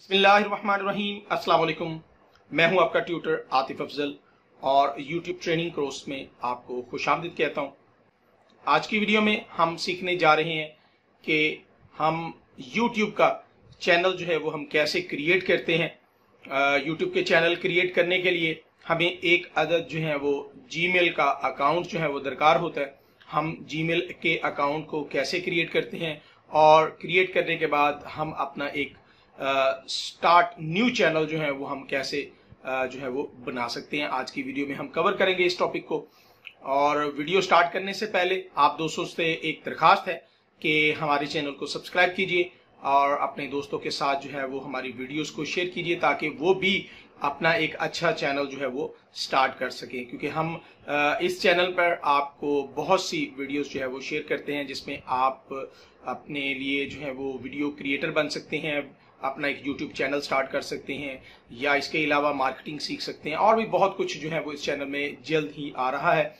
बिस्मिल्लाहिर्रहमानिर्रहीम। अस्सलाम वालेकुम। मैं हूं आपका ट्यूटर आतिफ अफजल और यूट्यूब ट्रेनिंग कोर्स में आपको खुशामदीद कहता हूं। आज की वीडियो में हम सीखने जा रहे हैं कि हम यूट्यूब का चैनल जो है वो हम कैसे क्रिएट करते हैं। यूट्यूब के चैनल क्रिएट करने के लिए हमें एक अदद जो है वो जीमेल का अकाउंट जो है वो दरकार होता है। हम जीमेल के अकाउंट को कैसे क्रिएट करते हैं और क्रिएट करने के बाद हम अपना एक स्टार्ट न्यू चैनल जो है वो हम कैसे जो है वो बना सकते हैं। आज की वीडियो में हम कवर करेंगे इस टॉपिक को। और वीडियो स्टार्ट करने से पहले आप दोस्तों से एक दरखास्त है कि हमारे चैनल को सब्सक्राइब कीजिए और अपने दोस्तों के साथ जो है वो हमारी वीडियोस को शेयर कीजिए ताकि वो भी अपना एक अच्छा चैनल जो है वो स्टार्ट कर सकें, क्योंकि हम इस चैनल पर आपको बहुत सी वीडियोस जो है वो शेयर करते हैं जिसमें आप अपने लिए जो है वो वीडियो क्रिएटर बन सकते हैं, अपना एक यूट्यूब चैनल स्टार्ट कर सकते हैं या इसके अलावा मार्केटिंग सीख सकते हैं और भी बहुत कुछ जो है वो इस चैनल में जल्द ही आ रहा है।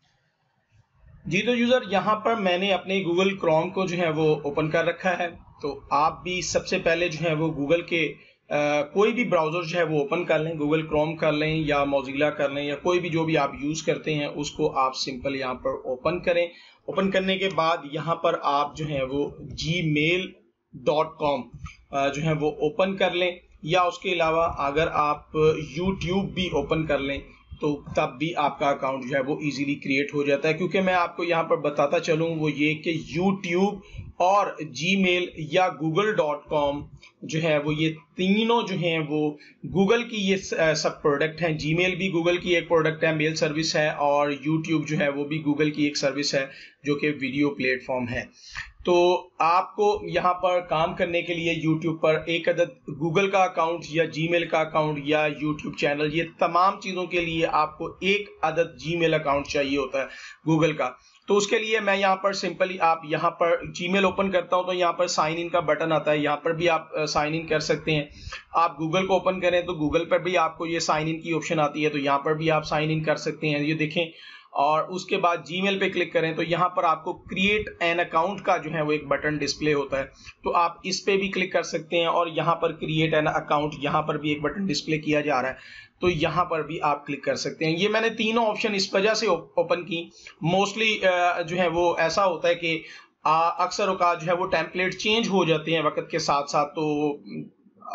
जी तो यूजर, यहाँ पर मैंने अपने गूगल क्रोम को जो है वो ओपन कर रखा है। तो आप भी सबसे पहले जो है वो गूगल के कोई भी ब्राउजर जो है वो ओपन कर लें, गूगल क्रोम कर लें या मोजिला कर लें या कोई भी जो भी आप यूज करते हैं उसको आप सिंपल यहाँ पर ओपन करें। ओपन करने के बाद यहाँ पर आप जो है वो gmail.com जो है वो ओपन कर लें, या उसके अलावा अगर आप YouTube भी ओपन कर लें तो तब भी आपका अकाउंट जो है वो इजीली क्रिएट हो जाता है। क्योंकि मैं आपको यहाँ पर बताता चलूँ वो ये कि YouTube और Gmail या google.com जो है वो ये तीनों जो हैं वो गूगल की ये सब प्रोडक्ट हैं। Gmail भी गूगल की एक प्रोडक्ट है, मेल सर्विस है, और YouTube जो है वो भी गूगल की एक सर्विस है जो कि वीडियो प्लेटफॉर्म है। तो आपको यहाँ पर काम करने के लिए YouTube पर एक अदद गूगल का अकाउंट या Gmail का अकाउंट या YouTube चैनल, ये तमाम चीज़ों के लिए आपको एक अदद Gmail अकाउंट चाहिए होता है गूगल का। तो उसके लिए मैं यहाँ पर सिंपली आप यहाँ पर Gmail ओपन करता हूँ तो यहाँ पर साइन इन का बटन आता है, यहाँ पर भी आप साइन इन कर सकते हैं। आप गूगल को ओपन करें तो गूगल पर भी आपको ये साइन इन की ऑप्शन आती है, तो यहाँ पर भी आप साइन इन कर सकते हैं, ये देखें। और उसके बाद Gmail पे क्लिक करें तो यहाँ पर आपको क्रिएट एन अकाउंट का जो है वो एक बटन डिस्प्ले होता है, तो आप इस पे भी क्लिक कर सकते हैं। और यहाँ पर क्रिएट एन अकाउंट यहाँ पर भी एक बटन डिस्प्ले किया जा रहा है, तो यहाँ पर भी आप क्लिक कर सकते हैं। ये मैंने तीनों ऑप्शन इस वजह से ओपन की, मोस्टली जो है वो ऐसा होता है कि अक्सर औकात जो है वो टेम्पलेट चेंज हो जाते हैं वक्त के साथ साथ, तो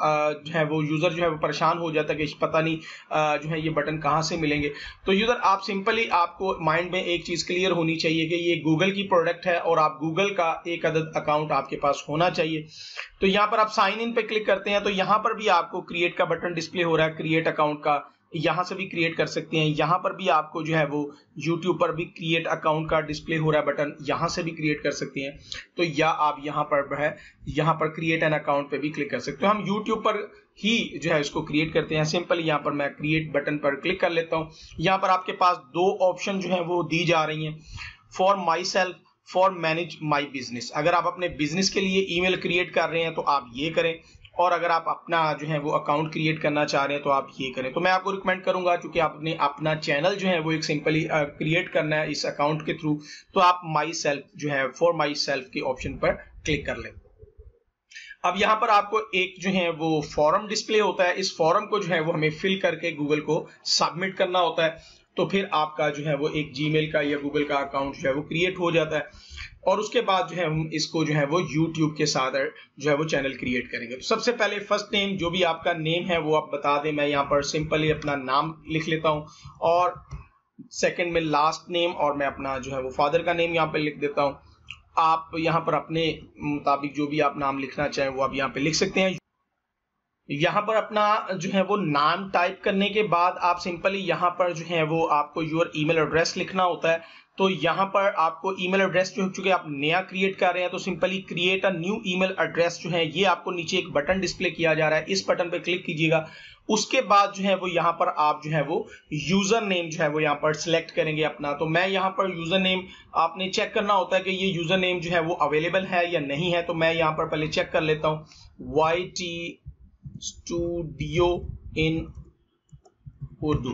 जो है वो यूजर जो है वो परेशान हो जाता है कि पता नहीं जो है ये बटन कहाँ से मिलेंगे। तो यूजर आप सिंपली, आपको माइंड में एक चीज क्लियर होनी चाहिए कि ये गूगल की प्रोडक्ट है और आप गूगल का एक अदद अकाउंट आपके पास होना चाहिए। तो यहाँ पर आप साइन इन पे क्लिक करते हैं तो यहाँ पर भी आपको क्रिएट का बटन डिस्प्ले हो रहा है, क्रिएट अकाउंट का, यहाँ से भी क्रिएट कर सकते हैं। यहाँ पर भी आपको जो है वो YouTube पर भी क्रिएट अकाउंट का डिस्प्ले हो रहा है बटन, यहाँ से भी क्रिएट कर सकते हैं। तो या आप यहाँ पर है, यहाँ पर क्रिएट एन अकाउंट पे भी क्लिक कर सकते हो। हम YouTube पर ही जो है इसको क्रिएट करते हैं। सिंपल यहाँ पर मैं क्रिएट बटन पर क्लिक कर लेता हूँ। यहाँ पर आपके पास दो ऑप्शन जो है वो दी जा रही हैं, for myself, for manage my business. अगर आप अपने बिजनेस के लिए ईमेल क्रिएट कर रहे हैं तो आप ये करें, और अगर आप अपना जो है वो अकाउंट क्रिएट करना चाह रहे हैं तो आप ये करें। तो मैं आपको रिकमेंड करूंगा, क्योंकि आपने अपना चैनल जो है वो एक सिंपली क्रिएट करना है इस अकाउंट के थ्रू, तो आप माई सेल्फ जो है फॉर माई सेल्फ के ऑप्शन पर क्लिक कर लें। अब यहाँ पर आपको एक जो है वो फॉर्म डिस्प्ले होता है, इस फॉर्म को जो है वो हमें फिल करके गूगल को सबमिट करना होता है। तो फिर आपका जो है वो एक Gmail का या गूगल का अकाउंट जो है वो क्रिएट हो जाता है। और उसके बाद जो है हम इसको जो है वो YouTube के साथ जो है वो चैनल क्रिएट करेंगे। तो सबसे पहले फर्स्ट नेम, जो भी आपका नेम है वो आप बता दें। मैं यहाँ पर सिंपली अपना नाम लिख लेता हूँ, और सेकंड में लास्ट नेम, और मैं अपना जो है वो फादर का नेम यहाँ पे लिख देता हूँ। आप यहाँ पर अपने मुताबिक जो भी आप नाम लिखना चाहें वो आप यहाँ पे लिख सकते हैं। यहाँ पर अपना जो है वो नाम टाइप करने के बाद आप सिंपली यहाँ पर जो है वो आपको योर ईमेल एड्रेस लिखना होता है। तो यहाँ पर आपको ईमेल एड्रेस जो, चूंकि आप नया क्रिएट कर रहे हैं तो simply create a new email address जो है ये आपको नीचे एक बटन डिस्प्ले किया जा रहा है, इस बटन पे क्लिक कीजिएगा। उसके बाद जो है वो यहाँ पर आप जो है वो यूजर नेम जो है वो यहाँ पर सिलेक्ट करेंगे अपना। तो मैं यहाँ पर यूजर नेम, आपने चेक करना होता है कि ये यूजर नेम जो है वो अवेलेबल है या नहीं है। तो मैं यहाँ पर पहले चेक कर लेता हूँ, YT स्टूडियो इन उर्दू।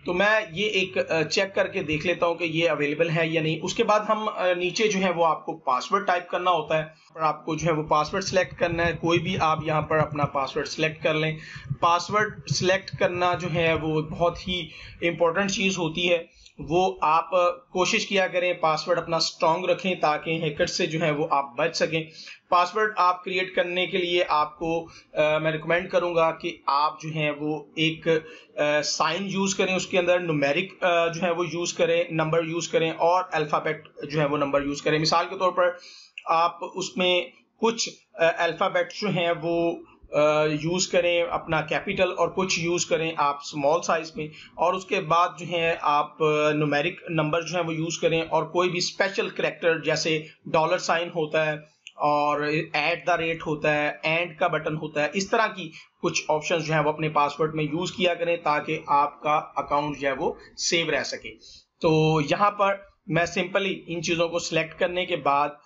तो मैं ये एक चेक करके देख लेता हूँ कि ये अवेलेबल है या नहीं। उसके बाद हम नीचे जो है वो आपको पासवर्ड टाइप करना होता है और आपको जो है वो पासवर्ड सेलेक्ट करना है। कोई भी आप यहाँ पर अपना पासवर्ड सेलेक्ट कर लें। पासवर्ड सेलेक्ट करना जो है वो बहुत ही इंपॉर्टेंट चीज़ होती है। वो आप कोशिश किया करें पासवर्ड अपना स्ट्रॉन्ग रखें ताकि हैकर से जो है वो आप बच सकें। पासवर्ड आप क्रिएट करने के लिए आपको मैं रिकमेंड करूंगा कि आप जो है वो एक साइन यूज करें, उसके अंदर न्यूमेरिक जो है वो यूज करें, नंबर यूज करें और अल्फाबेट जो है वो नंबर यूज करें। मिसाल के तौर पर आप उसमें कुछ अल्फाबेट जो हैं वो यूज करें अपना कैपिटल और कुछ यूज करें आप स्मॉल साइज में, और उसके बाद जो है आप न्यूमेरिक नंबर जो है वो यूज करें और कोई भी स्पेशल कैरेक्टर जैसे डॉलर साइन होता है और @ होता है, एंड का बटन होता है, इस तरह की कुछ ऑप्शंस जो है वो अपने पासवर्ड में यूज किया करें ताकि आपका अकाउंट जो है वो सेव रह सके। तो यहाँ पर मैं सिंपली इन चीजों को सिलेक्ट करने के बाद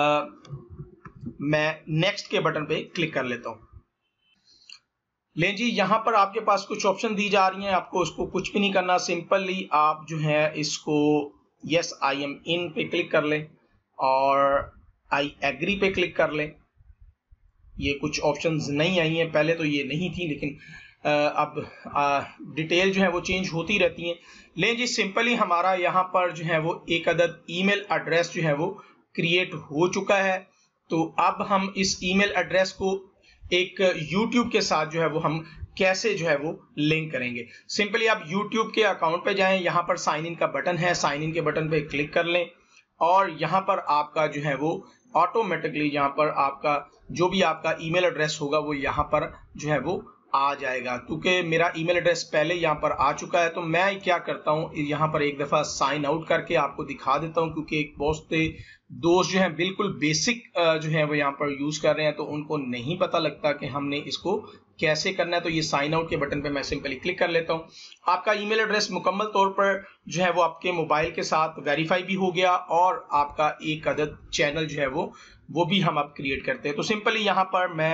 मैं नेक्स्ट के बटन पे क्लिक कर लेता हूँ। लें जी, यहाँ पर आपके पास कुछ ऑप्शन दी जा रही हैं, आपको इसको कुछ भी नहीं करना, सिंपली आप जो है इसको यस आई एम इन पे क्लिक कर लें और आई एग्री पे क्लिक कर लें। ये कुछ ऑप्शंस नहीं आई हैं, पहले तो ये नहीं थी लेकिन अब डिटेल जो है वो चेंज होती रहती हैं। लें जी, सिंपली हमारा यहाँ पर जो है वो एक अदद ईमेल एड्रेस जो है वो क्रिएट हो चुका है। तो अब हम इस ईमेल एड्रेस को एक YouTube के साथ जो है वो हम कैसे जो है वो लिंक करेंगे। सिंपली आप YouTube के अकाउंट पे जाएं, यहाँ पर साइन इन का बटन है, साइन इन के बटन पे क्लिक कर लें और यहाँ पर आपका जो है वो ऑटोमेटिकली यहाँ पर आपका जो भी आपका ईमेल एड्रेस होगा वो यहाँ पर जो है वो आ जाएगा। क्योंकि मेरा ईमेल एड्रेस पहले यहाँ पर आ चुका है तो मैं क्या करता हूँ यहाँ पर एक दफा साइन आउट करके आपको दिखा देता हूँ, क्योंकि एक बहुत से दोस्त जो हैं बिल्कुल बेसिक जो है वो यहाँ पर यूज कर रहे हैं तो उनको नहीं पता लगता कि हमने इसको कैसे करना है। तो ये साइन आउट के बटन पे मैं सिंपली क्लिक कर लेता हूँ। आपका ईमेल एड्रेस मुकम्मल तौर पर जो है वो आपके मोबाइल के साथ वेरीफाई भी हो गया और आपका एक अदद चैनल जो है वो भी हम अब क्रिएट करते हैं। तो सिंपली यहाँ पर मैं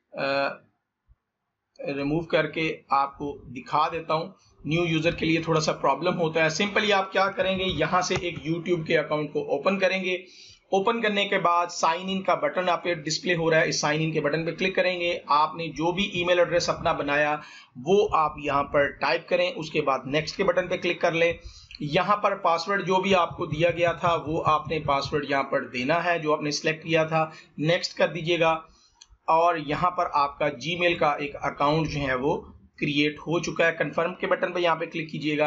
रिमूव करके आपको दिखा देता हूँ। न्यू यूजर के लिए थोड़ा सा प्रॉब्लम होता है। सिंपली आप क्या करेंगे, यहाँ से एक YouTube के अकाउंट को ओपन करेंगे। ओपन करने के बाद साइन इन का बटन आप पे डिस्प्ले हो रहा है, इस साइन इन के बटन पे क्लिक करेंगे। आपने जो भी ईमेल एड्रेस अपना बनाया वो आप यहाँ पर टाइप करें, उसके बाद नेक्स्ट के बटन पे क्लिक कर लें। यहाँ पर पासवर्ड जो भी आपको दिया गया था वो आपने पासवर्ड यहाँ पर देना है जो आपने सिलेक्ट किया था, नेक्स्ट कर दीजिएगा और यहाँ पर आपका जीमेल का एक अकाउंट जो है वो क्रिएट हो चुका है। कंफर्म के बटन पर यहाँ पे क्लिक कीजिएगा।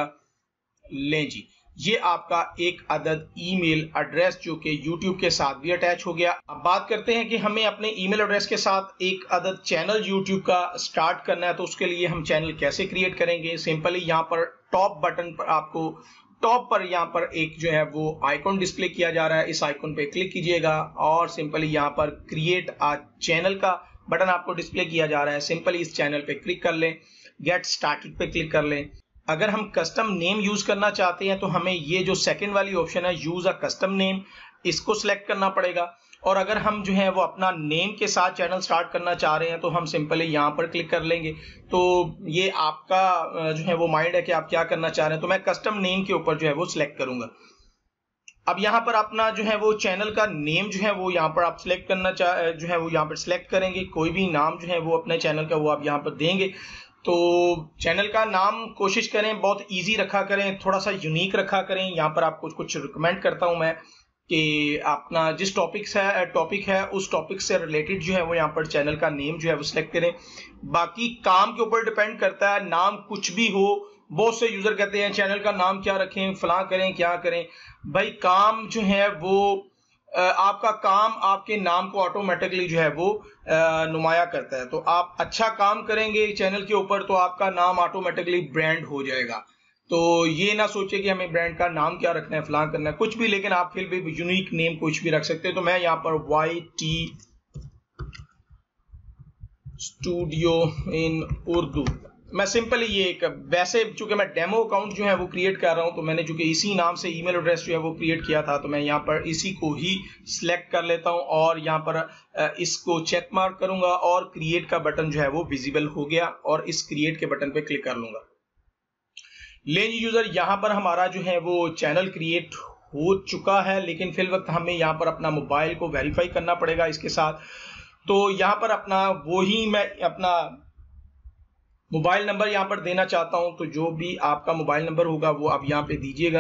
लें जी, ये आपका एक अदद ईमेल एड्रेस जो कि YouTube के साथ भी अटैच हो गया। अब बात करते हैं कि हमें अपने ईमेल एड्रेस के साथ एक अदद चैनल YouTube का स्टार्ट करना है, तो उसके लिए हम चैनल कैसे क्रिएट करेंगे। सिंपली यहाँ पर टॉप बटन पर आपको टॉप पर यहाँ पर एक जो है वो आइकॉन डिस्प्ले किया जा रहा है, इस आइकॉन पे क्लिक कीजिएगा और सिंपली यहाँ पर क्रिएट अ चैनल का बटन आपको डिस्प्ले किया जा रहा है। सिंपली इस चैनल पे क्लिक कर लें, गेट स्टार्टेड पे क्लिक कर लें। अगर हम कस्टम नेम यूज करना चाहते हैं तो हमें ये जो सेकंड वाली ऑप्शन है यूज अ कस्टम नेम, इसको सिलेक्ट करना पड़ेगा। और अगर हम जो है वो अपना नेम के साथ चैनल स्टार्ट करना चाह रहे हैं तो हम सिंपली यहाँ पर क्लिक कर लेंगे। तो ये आपका जो है वो माइंड है कि आप क्या करना चाह रहे हैं। तो मैं कस्टम नेम के ऊपर जो है वो सिलेक्ट करूंगा। अब यहाँ पर अपना जो है वो चैनल का नेम जो है वो यहाँ पर आप सिलेक्ट करना जो है वो यहाँ पर सिलेक्ट करेंगे। कोई भी नाम जो है वो अपने चैनल का वो आप यहाँ पर देंगे। तो चैनल का नाम कोशिश करें बहुत इजी रखा करें, थोड़ा सा यूनिक रखा करें। यहाँ पर आपको कुछ रिकमेंड करता हूँ मैं कि अपना जिस टॉपिक है उस टॉपिक से रिलेटेड जो है वो यहाँ पर चैनल का नेम जो है वो सिलेक्ट करें। बाकी काम के ऊपर डिपेंड करता है, नाम कुछ भी हो। बहुत से यूजर कहते हैं चैनल का नाम क्या रखें, फलां करें, क्या करें। भाई काम जो है वो आपका काम आपके नाम को ऑटोमेटिकली जो है वो नुमाया करता है। तो आप अच्छा काम करेंगे चैनल के ऊपर तो आपका नाम ऑटोमेटिकली ब्रांड हो जाएगा। तो ये ना सोचे कि हमें ब्रांड का नाम क्या रखना है, फलां करना है, कुछ भी, लेकिन आप फिर भी यूनिक नेम कुछ भी रख सकते हैं। तो मैं यहाँ पर YT स्टूडियो इन उर्दू, मैं सिंपली ये एक, वैसे चूंकि मैं डेमो अकाउंट जो है वो क्रिएट कर रहा हूं तो मैंने चूंकि इसी नाम से ईमेल एड्रेस जो है वो क्रिएट किया था तो मैं यहाँ पर इसी को ही सिलेक्ट कर लेता हूं और यहाँ पर इसको चेक मार्क करूंगा और क्रिएट का बटन जो है वो विजिबल हो गया और इस क्रिएट के बटन पे क्लिक कर लूंगा। लें जी यूजर, यहाँ पर हमारा जो है वो चैनल क्रिएट हो चुका है, लेकिन फिल वक्त हमें यहाँ पर अपना मोबाइल को वेरीफाई करना पड़ेगा इसके साथ। तो यहाँ पर अपना मैं अपना मोबाइल नंबर यहाँ पर देना चाहता हूं, तो जो भी आपका मोबाइल नंबर होगा वो आप यहाँ पे दीजिएगा।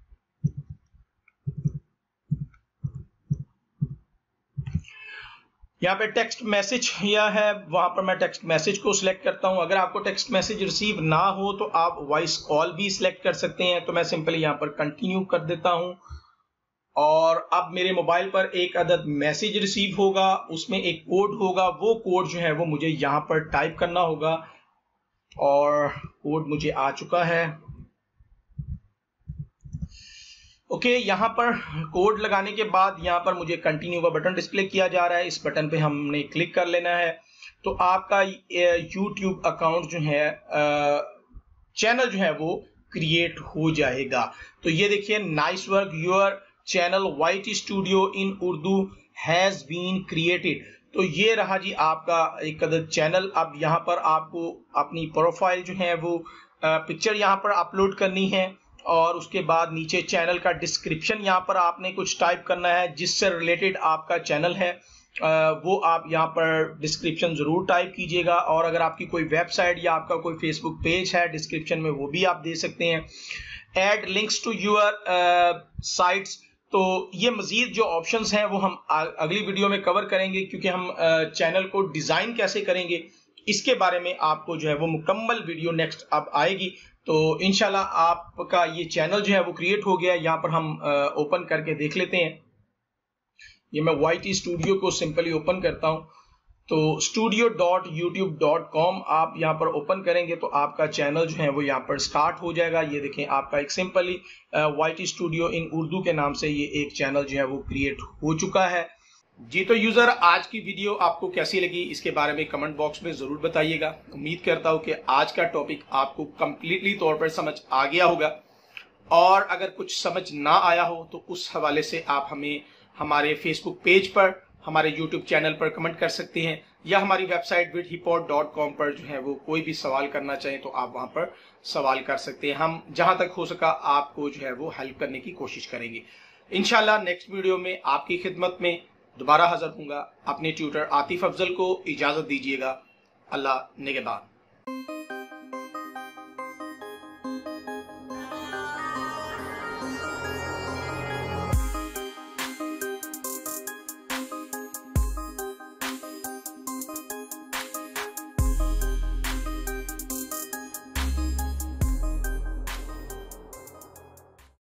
यहाँ पे टेक्स्ट मैसेज या है, वहां पर मैं टेक्स्ट मैसेज को सिलेक्ट करता हूं। अगर आपको टेक्स्ट मैसेज रिसीव ना हो तो आप वॉइस कॉल भी सिलेक्ट कर सकते हैं। तो मैं सिंपली यहाँ पर कंटिन्यू कर देता हूं और अब मेरे मोबाइल पर एक अदद मैसेज रिसीव होगा, उसमें एक कोड होगा। वो कोड जो है वो मुझे यहाँ पर टाइप करना होगा और कोड मुझे आ चुका है। ओके, यहाँ पर कोड लगाने के बाद यहाँ पर मुझे कंटिन्यू का बटन डिस्प्ले किया जा रहा है। इस बटन पे हमने क्लिक कर लेना है। तो आपका YouTube अकाउंट जो है, चैनल जो है वो क्रिएट हो जाएगा। तो ये देखिए, nice work, your channel YT studio in Urdu has been created. तो ये रहा जी आपका एक अदद चैनल। अब यहाँ पर आपको अपनी प्रोफाइल जो है वो पिक्चर यहाँ पर अपलोड करनी है और उसके बाद नीचे चैनल का डिस्क्रिप्शन यहाँ पर आपने कुछ टाइप करना है जिससे रिलेटेड आपका चैनल है, वो आप यहाँ पर डिस्क्रिप्शन जरूर टाइप कीजिएगा। और अगर आपकी कोई वेबसाइट या आपका कोई फेसबुक पेज है, डिस्क्रिप्शन में वो भी आप दे सकते हैं। Add links to your sites. तो ये मजीद जो ऑप्शंस हैं वो हम अगली वीडियो में कवर करेंगे, क्योंकि हम चैनल को डिजाइन कैसे करेंगे इसके बारे में आपको जो है वो मुकम्मल वीडियो नेक्स्ट अब आएगी। तो इंशाल्लाह आपका ये चैनल जो है वो क्रिएट हो गया। यहाँ पर हम ओपन करके देख लेते हैं। ये मैं YT स्टूडियो को सिंपली ओपन करता हूँ। तो studio.youtube.com आप यहाँ पर ओपन करेंगे तो आपका चैनल जो है वो यहाँ पर स्टार्ट हो जाएगा। ये देखें, आपका एक simply YT studio in Urdu के नाम से ये एक चैनल जो है वो क्रिएट हो चुका है जी। तो यूजर, आज की वीडियो आपको कैसी लगी इसके बारे में कमेंट बॉक्स में जरूर बताइएगा। उम्मीद करता हूँ कि आज का टॉपिक आपको कंप्लीटली तौर पर समझ आ गया होगा, और अगर कुछ समझ ना आया हो तो उस हवाले से आप हमें हमारे फेसबुक पेज पर, हमारे YouTube चैनल पर कमेंट कर सकते हैं, या हमारी वेबसाइट vidhipod.com पर जो है वो कोई भी सवाल करना चाहें तो आप वहां पर सवाल कर सकते हैं। हम जहां तक हो सका आपको जो है वो हेल्प करने की कोशिश करेंगे। इंशाल्लाह नेक्स्ट वीडियो में आपकी खिदमत में दोबारा हाजिर होऊंगा। अपने ट्यूटर आतिफ अफजल को इजाजत दीजिएगा। अल्लाह निगहबान।